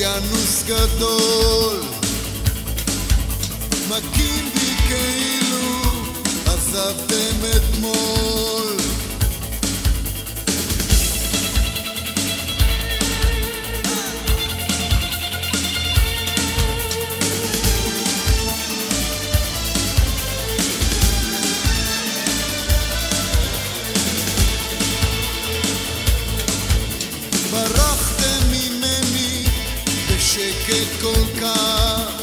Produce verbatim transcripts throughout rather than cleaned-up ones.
אוקיינוס גדול מקים בי כאילו עזבתם אתמול. ברחתם ממני בשקט כל כך,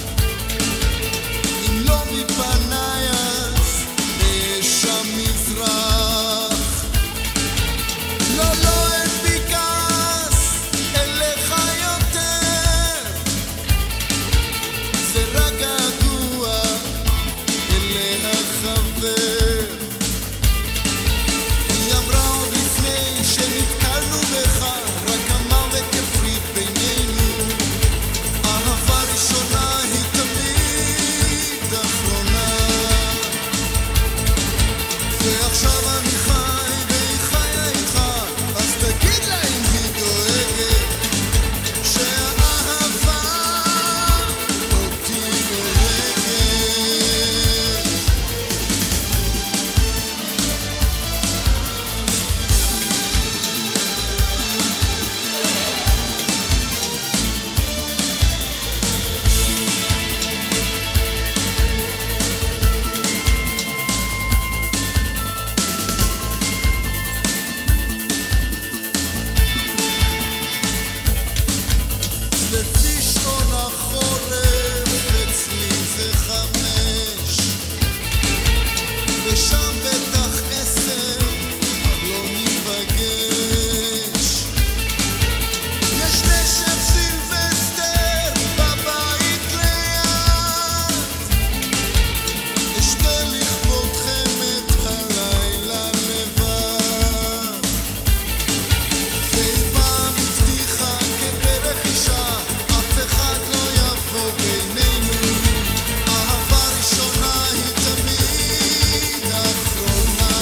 אם לא מפניי אז באש המזרח. לא, לא, אין בי כעס אליך יותר, זה רק געגוע אל החבר. היא אמרה עוד לפני שנתקלנו בך, רק המוות יפריד בינינו, אהבה ראשונה היא תמיד אחרונה. ועכשיו אני חי והיא חיה איתך, אז תגיד לה אם היא דואגת שהאהבה אותי הורגת. לפי שעון החורף אצלי זה חמש, ושם בטח עשר, אבל לא ניפגש. יש נשף סילבסטר בבית ליד, אשתה לכבודכם את הלילה לבד. והיא פעם הבטיחה כדרך אישה, אף אחד לא יבוא בינינו, אהבה ראשונה היא תמיד אחרונה.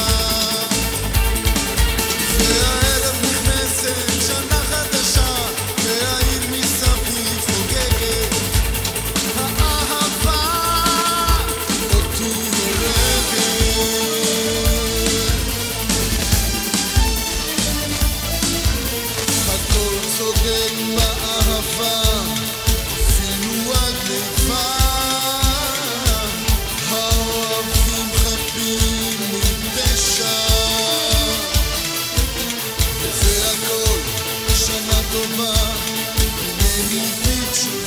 והערב נכנסת שנה חדשה, והעיר מסביב חוגגת, האהבה אותי הורגת. הכל צודק באהבה, אפילו הגניבה, האוהבים חפים מפשע. וזה הכל שנה טובה, הנה הביא תשובה.